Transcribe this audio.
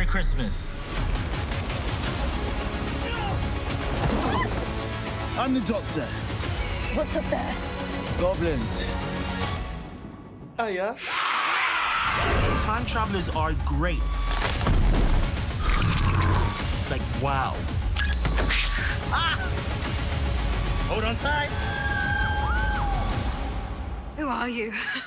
Christmas. I'm the doctor. What's up there? Goblins. Oh, yeah? Time travelers are great. Like, wow. Ah! Hold on tight. Who are you?